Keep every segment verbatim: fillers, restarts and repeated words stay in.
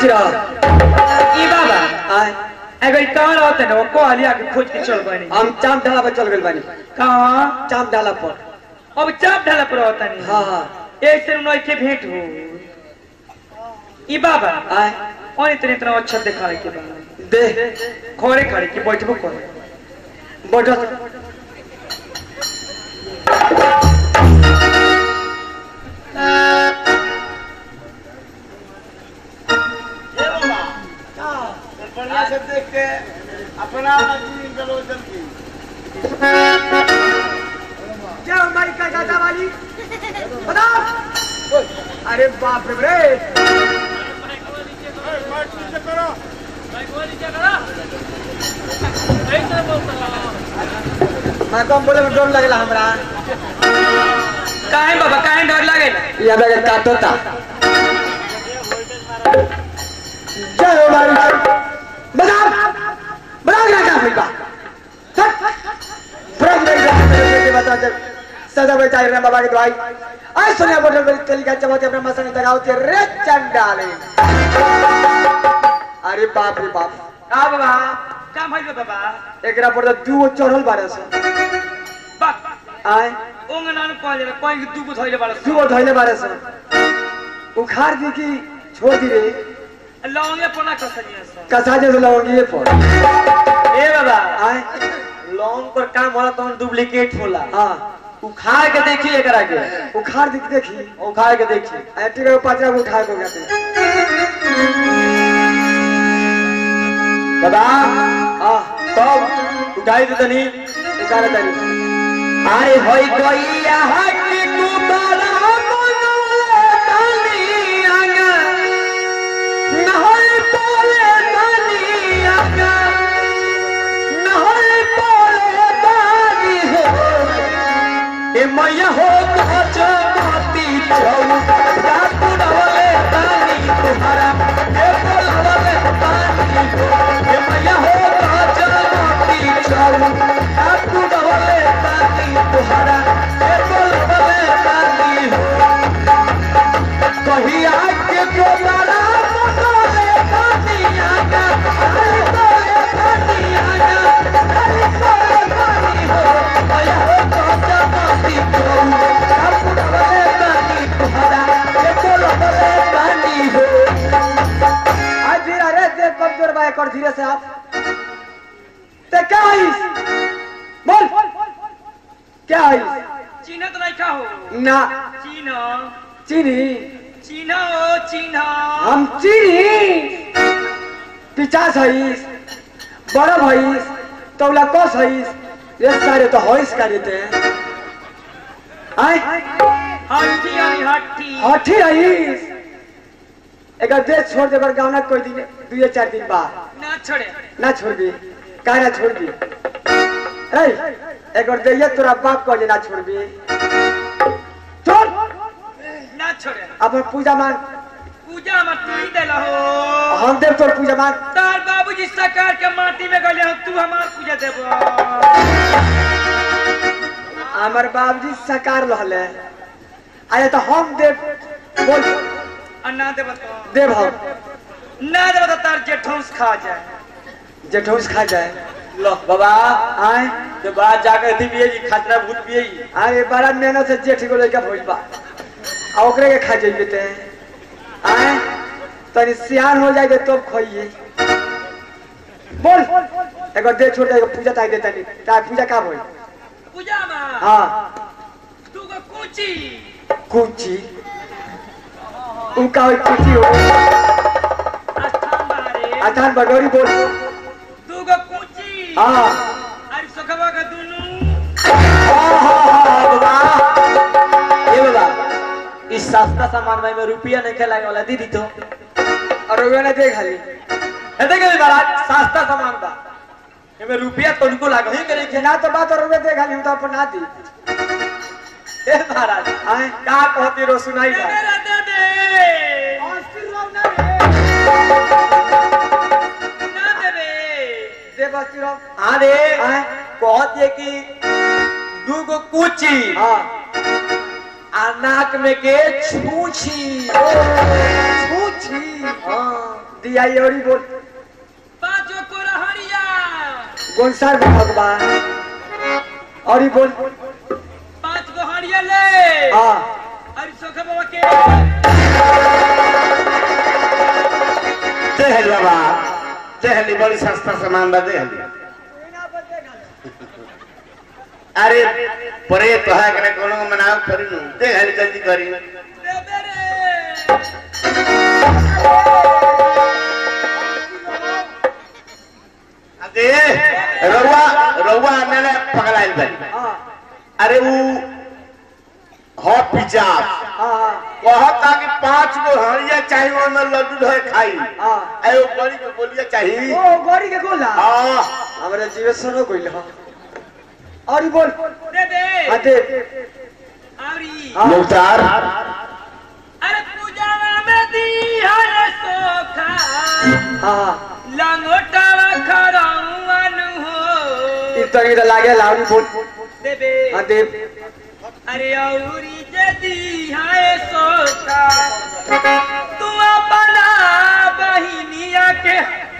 खुश रहो। ई बाबा आए अगर कहाँ रहते ना वो को आलिया के खोज के चल बनी हम चाप ढाला पर चल गए बानी। कहाँ चाप ढाला पर अब चाप ढाला पर रहता नहीं हाँ हाँ एक से उन्हें के भेंट हो ई बाबा आए और इतने इतना अच्छा दिखाए के बाबा दे खोरे खड़े की बैठबो कर बैठो बढ़िया से देख के अपना जल्दी क्या हमारी का दादा वाली बता। अरे बाप रे मैं कम बोले में डर लगला हमरा काहे बाबा काहे डर लागे या बेगे काटो ता जय हो मारी बता बता क्या क्या फिर बा फ्रॉम द बता दे सदा बेचारे रे बाबा की दवाई आई सोनिया बोतल में तेल का चबाते अपना मसाला लगाओ ते रे चंडाले। अरे बाप रे बाप का बाबा का भइल बाबा एकरा पर तो दू चढ़ल बारे से बाप आए ओंगनान कहले रे कोई दू को धइले बाड़ दू धइले बारे से उखाड़ दी की छोड़ दी रे लौंगे पना कसनिया से कसा जैसे लौंगी ये पर ए बाबा आए लौंग पर काम होला तो डुप्लीकेट होला हां उखाड़ के देखिए एकरा के उखाड़ दी देखी उखाड़ के देखिए ऐटी के पाचरा उखाड़ को गया बाबा हां तब उठाई दे तनी उखाड़ दनी अरे होई कोइया हट तू बड़ा मनोले तनी आगा नहल बोले तनी आगा नहल बोले तनी हो ए मैया हो कच माती छौ रात डोले तनी तुम्हारा ए बोलले तनी ए मैया हो कच माती छौ रात डोले तनी तुम्हारा ए बोलले तनी कहीं आके को बड़ा बोले तनी आगा अरे बोले तनी आगा अरे बोले तनी हो मैया हो कच माती छौ रात डोले तनी तुम्हारा ए बोलले तनी हो आज धीरे अरे देख कमजोर बा कर धीरे से आप ते क्या है बोल क्या है चीना तो नहीं खाओ ना चीना चीनी चीना ओ चीना हम चीनी पिचास हईस बड़ा भईस तौला कस हईस ये सारे तो हईस का देते हैं आए हट्टी आई हट्टी हठी हईस एक देश छोड़ दे पर गाँव ना कोई दिन दो चार दिन बाद ना छोड़े ना छोड़ दी का ना छोड़ दी ए एक बार दे तोरा बाप को ना छोड़ दी छोड़ ना छोड़े अपन पूजा मान पूजा मत तू ही देला हो हम देव तोर पूजा मान तार बाबूजी सरकार के माटी में गले हम तू हमार पूजा देबो हमार बाबूजी सरकार रहले आया तो हम देव बोल अन्ना देबो तो देव हम ना देबो तो तार जेठौंस खा जाए जेठौस खा जाए लो बाबा आए तो बात जाकर थी भी खतरा भूत भी अरे बड़ा मेहनत से जेठ को लड़का भोज बा आ ओकरे के खा जाइए ते आए तनी सियान हो जाए तो खोइए बोल एक बार दे छोड़ दे पूजा ताई देता नहीं ताई पूजा का बोल पूजा में हां तू को कुची कुची उनका कुची हो आस्थान बारे आधान बडोरी बोल तू को कुची हां अरे सुखवा का दुनु बाबा ये बाबा इस सस्ता सामान में रुपया नहीं खेलाने वाला दीदी तो और वो ना देख खाली है देखे महाराज सस्ता सामान बा एमे रुपया तो उनको लाग ही करे के ना तो बात और वो देख खाली हम तो अपन ना दी ए महाराज आए का कहती रो सुनाई बा मेरा दे दे आशीर्वाद ना रे ना दे दे दे बस रो हां रे आए कहती है कि दू गो कुची हां आ नाक में के छूछी छूछी हां दियाई और बोल पांचों को रहरिया गोनसार भगवान और बोल पांच को हरिया ले हाँ अरे सोखा बाबा के देहली बाबा देहली बड़ी सस्ता सामान बा देहली अरे परे तो है कि कोनो मनाव करी नु देहली जल्दी करी दे दे रे अरे रउआ रउआ मैंने पकड़ाइल भाई हाँ अरे वो हॉट पिज्जा हाँ कहता कि पांच गो हरिया चाहिए में लड्डू धोए खाई हाँ आयो बड़ी को बोलिए चाहिए ओ गोरी के गोला हाँ हमारे जीवे सुनो कोई लो और बोल दे दे हाँ दे आवरी हाँ। मुख्तार अरे पूजा में दी है सोखा हाँ लंगोटा खरावन हो इतनी तो लागे लाउरी बोल दे दे हाँ दे अरे औरी जदी है सोखा तू अपना बहिनिया के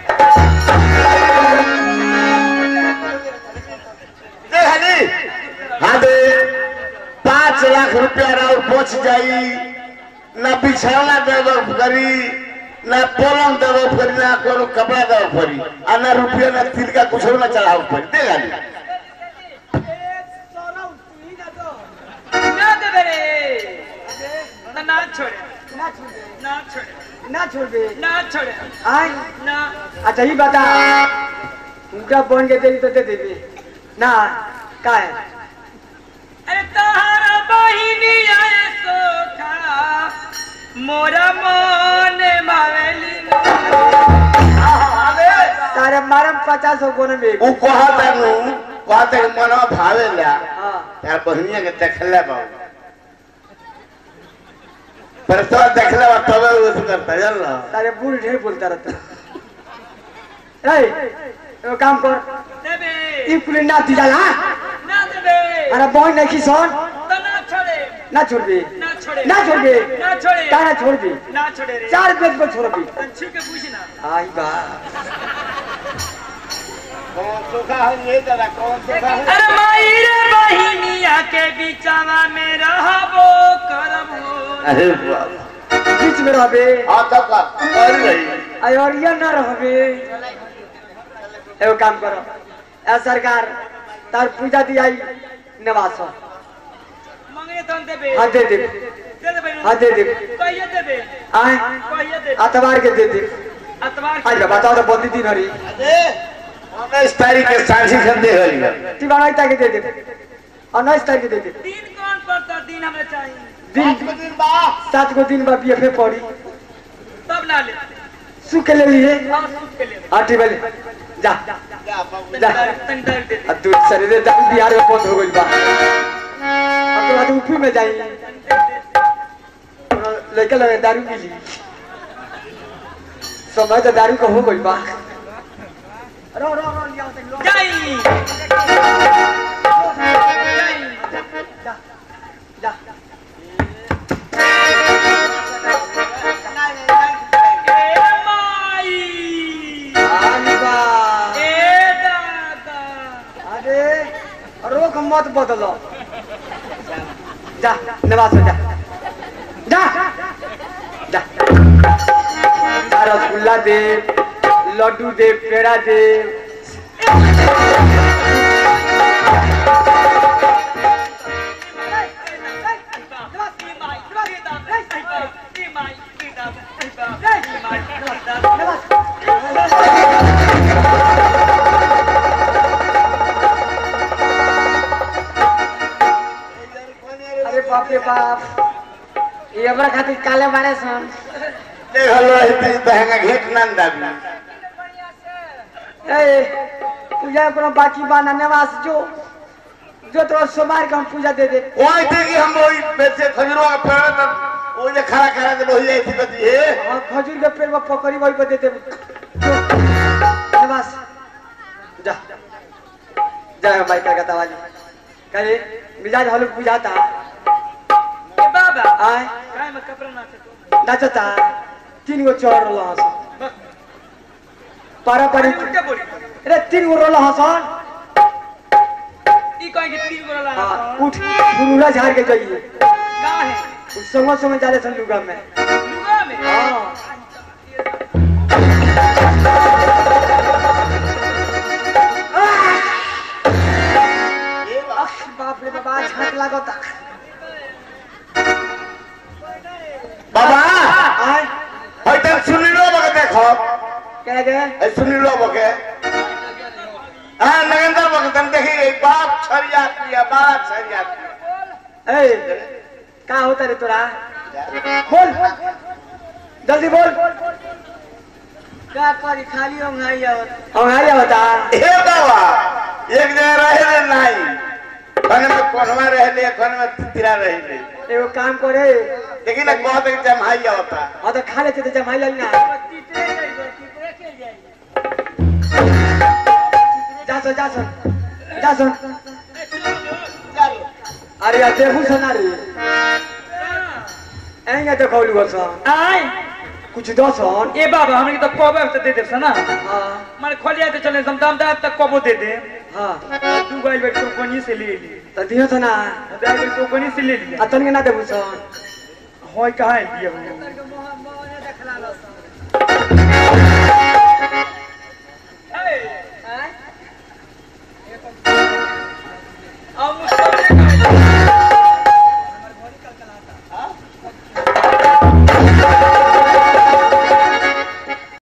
देहली हाँ दे पांच लाख रुपया और पहुंच जाई ना बिछौना देव करी ना पलंग देव करी ना कोनो कपड़ा देव करी आ ना रुपया ना तिलका कुछ ना चढ़ाव पड़ी देहली ना दे दे रे ना ना छोड़े ना छोड़ दे ना छोड़े ना छोड़ दे ना छोड़े आए ना अच्छा ही बता उनका बन के देवी तो दे देवी ना का है अरे तहारा बहिनी आए सोखा मोरा मन मावेली तारे मारम पचास गुण में वो कहता नु कहते मनो भावे ला हाँ यार बहनिया के देखले बाबू पर तो देखले बा तबे वो करता चल ना तारे बूढ़ ढेर बोलता रहता ए वो काम कर देबे ई कुली ना दिला ना देबे अरे बहन नहीं किसान तो ना छोड़े ना छोड़ दे ना छोड़े ना छोड़ दे ना छोड़े का ना छोड़ दे ना छोड़े रे चार पेज को छोड़ दे पंछी के पूछना आई बा कौन सोखा है ये दादा कौन सोखा है अरे माई रे बहिनिया के बीचवा में रहबो करबो अरे बाप बीच में रहबे हां तब का कर रही आई और ये ना रहबे एगो काम करो ए सरकार तार पूजा दी आई नवास मंगे तो देबे हाँ दे दे दे देबे हाँ दे दे कहिए देबे आए कहिए दे अतवार के दे दे अतवार आज बताओ तो बंदी दिन हरी अरे उन्नीस तारीख के साझी खंडे हरी तिवारी तारीख दे दे और उन्नीस तारीख दे दे दिन कौन पड़ता दिन हमें चाहिए दिन दिन बा सात को दिन बा बीएफए पड़ी तब ना ले सुख के ले लिए और सूट के ले हाँ ठीक है जा जा बाबू जा तन दर दे अब तू शरीर दारू बिहार में बंद हो गई बा अब तो बाद यूपी में जाई लड़के लगे दारू मिली समय तो दारू का हो गई बा रो रो रो लिया तक लो जाई जाई जा जा ए माई आनी बा ए दादा अरे रोक मत बदलो जा नवाज जा जा जा रसगुल्ला दे लड्डू दे पेड़ा दे अरे बाप रे बाप ये हमरा खातिर काले मारे सन देख लो इतनी बहंगा घेट नंदा भी ए पूजा कोनो बाकी बाना नवाज जो जो तो सोमवार का हम पूजा दे दे वही थे कि हम वही पैसे खजूरों का पेड़ पर वो जो खड़ा खड़ा दे वही ऐसी बती है और खजूर के पेड़ में पकड़ी वही को दे दे जो, नवाज जा जा भाई का कहता वाली करे मिजाज हल बुझाता ए बाबा आए काय में कपड़ा ना थे नाचता तीन गो चोर रहा पारा पारी उल्टे बोली अरे तीन गो रोला हसन ई कहीं के तीन गोला हाँ लगा उठ गुरुला झाड़ के जाइए का है उस समय समय जाले सन लुगा में लुगा में हाँ बाप रे बाबा झाट लागता बाबा आय हई तक सुनी लो बके देखो क्या गे ए सुनी लो बके हां नगेंद्र बके तन देखी गई बाप छरिया किया बाप छरिया किया ए का होता रे तोरा बोल जल्दी बोल का करी खाली ओंघाई आवत हम आ बता हे बाबा एक जगह रहे नहीं खन में कोनवा रहले खन में तिरा रहले एगो काम करे देखी ना बहुत एक जमाई होता हाँ तो खा लेते तो जमाई लगी ना तीतरे जाई तीतरे के जाई जा सो जा सो जा सो अरे यार देखू सुना रे एंगे तो खोलू बस आय कुछ दो सोन ए बाबा हमनी तो कबे से दे देब ना हाँ माने खोलिया तो चले समदाम दाब तक कबो दे दे हाँ तू गइल बेट तो कोनी से ले ली तो दियो तो ना दाई बेट तो कोनी से ले लिया अतन के ना देबू सोन होय कहां है दिया